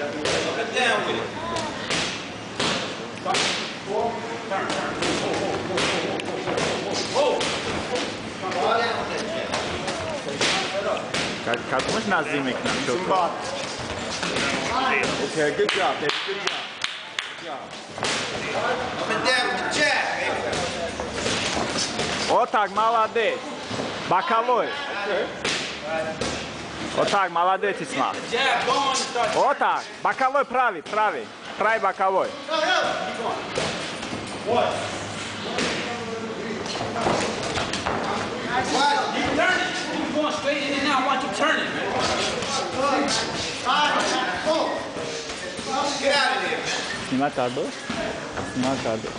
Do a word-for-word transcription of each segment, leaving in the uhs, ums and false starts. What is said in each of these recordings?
Get down with it. Turn, turn. Как можно зимик нам что-то? Okay, good job, baby. Good job. Good job. Up and down with the jab, baby. Вот так, молодец. Боковой. Вот так, молодец, Исма. Вот так, боковой правый, правый. Правый боковой. Going straight in and out, watch you turn it, man. Get out of there, man. Снимать кадру? Снимать кадру.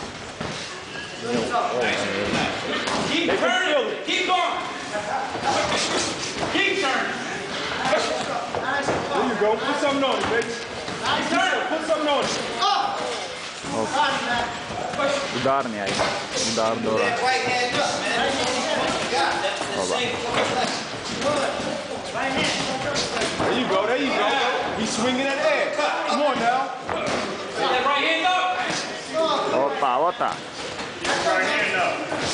Keep turning, keep going. Keep turning. There you go. Put something on it, baby. Keep turning. Put something on it. Удар не ай. Удар дора. That right hand up, man. God, that's the same. There you go. There you go. He's swinging that ass. Come on now. That right hand up. Опа, вот так. Right hand up.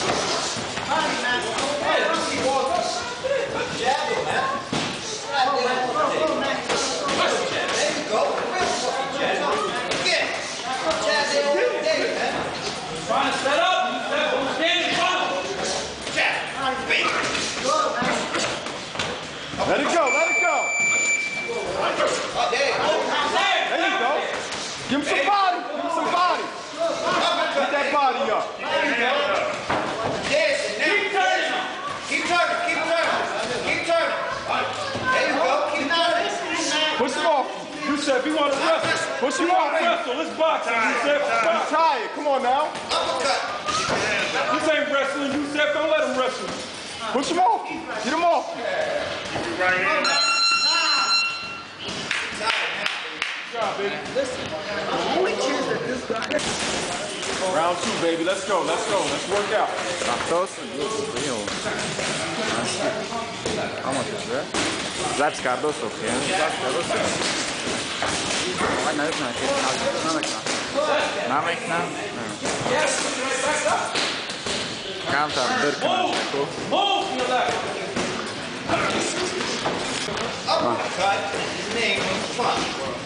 Jab him, man. There you go. Jab. Get. Jab there all day, man. Trying to set up. Stand in front of him. Jab. Bing. Let it go. Let it go. Oh, there you go. There you go. Give him some body. Give him some body. Get that body up. There you go. Yes, keep turning. Keep turning. Keep turning. Keep turning. There you go. Keep turning. Push him off. Yusef, he want to wrestle. Push him off. Wrestle. Let's box him, Yusef. He's tired. Come on now. Uppercut. This ain't wrestling. Yusef, don't let him wrestle. Push him off. Get him off. Right hand. Good job, baby. Listen, the only chance that this guy. Round two, baby. Let's go. Let's go. Let's work out. Рафтос, Vamos ver. Zaps Cardoso, ok? Zaps Cardoso. Vai na na que na máquina. Na máquina. Counter Dirk. Uppercut. His name on the front.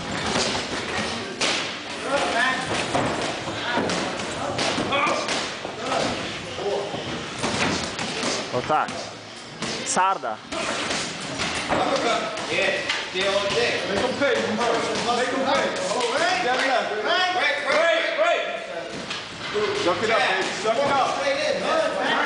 Вот так. Сарда. Uppercut. Yeah. Stay all day. Make him pay. Make him pay. That left. Right, right, right. Suck it up, baby. Suck it up. Straight in, man.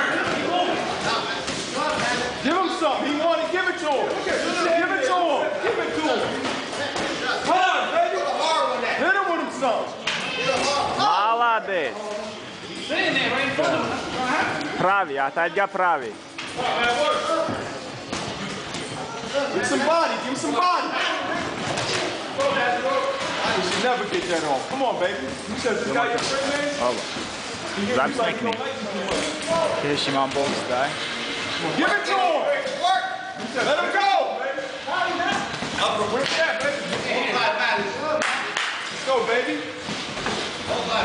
Give him something. He wanted. Give it to him. Give it to him. Give it to him. Come on, baby. Put the hard one at. Hit him with him something. Молодец. Sitting there right in front of him. That's what's gonna happen. Правый, отойдя правый. Give him some body. Give him some body. You should never get that on. Come on, baby. You said this guy your friend, man? Оба. Запись техник. Шиман бокс, да? Give it to him. Work. Let him go. Upper Where's that, baby? Whole lot matters. Let's go, baby. Whole lot.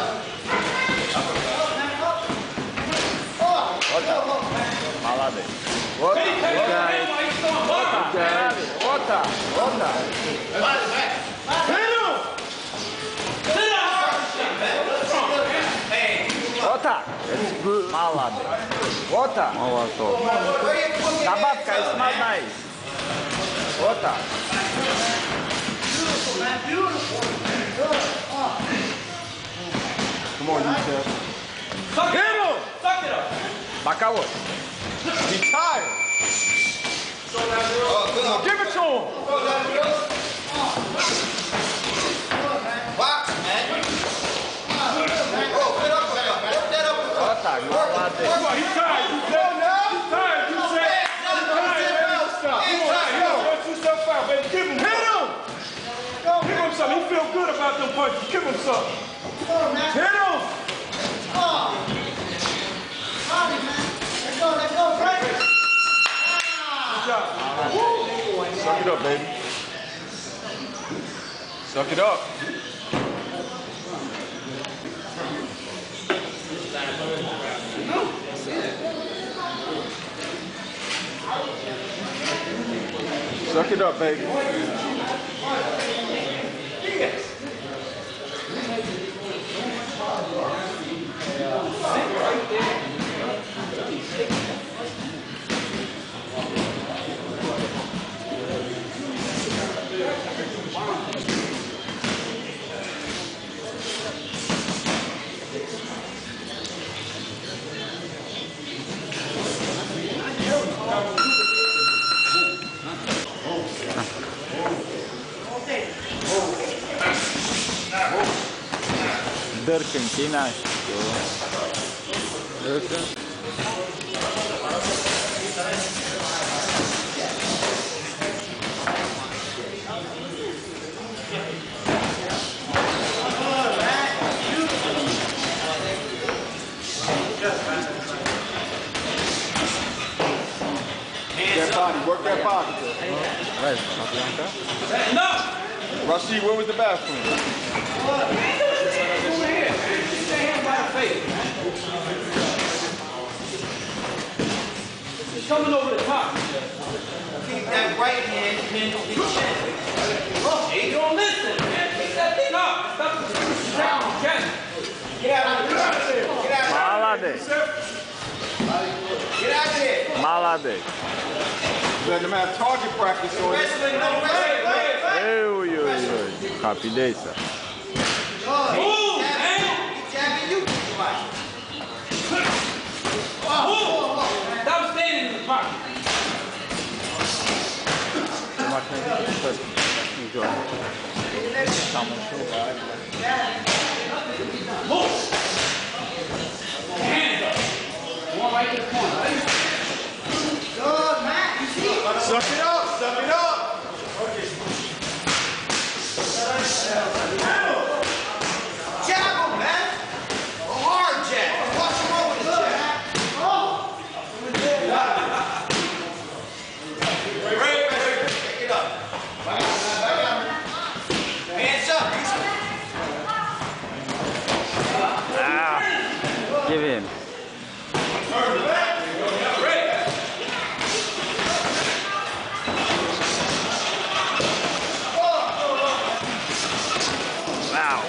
Молодец. Вот так. Вот так. Вот так. Вот так. Hit him. Вот так. Молодец. Вот так. Молодец. Добавка из мадной. Вот так. Come on, Yusef. Suck Hit it him. up. Suck it up. Боковой. He's tired. Oh, good. Give it to him. Box, man. Oh, good uppercut. Work that uppercut. Вот так. Молодец. Come on, he's tired. He's tired now. He's tired. Yusef. He's tired, baby. Stop. Come on, yo. One, two, step five, baby. Give him. Hit him. Give him something. He feel good about them punches. Give him something. Hit him. Suck it up, baby. Suck it up. Suck it up, baby. Dărcă în China și tu. Dărcă. That body, work that body. Vai, să fac No! Rashid, where was the bathroom? He's coming over the top. Keep that right hand pinned to your chin. Hey, you don't listen, man. Keep that thing up. Stop pushing down your chest. Get out of there. Get out of there. Молодец. Get out of there. Молодец. Let them have target practice on it. Wrestling, no wrestling. Ой, ой, ой. Happy days, sir. Move, man. He's jabbing you. Move. Stop standing in the pocket. Move. Hands up. One right to the corner. Good, man. You see? Suck it up, suck it up. Jab him, man. A hard jab. Watch him over the jab. Right, right. Pick it up. Hands up. Ah, give him. Wow.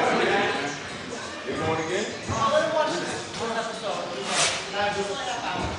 They going again? Oh, let's watch this. One episode.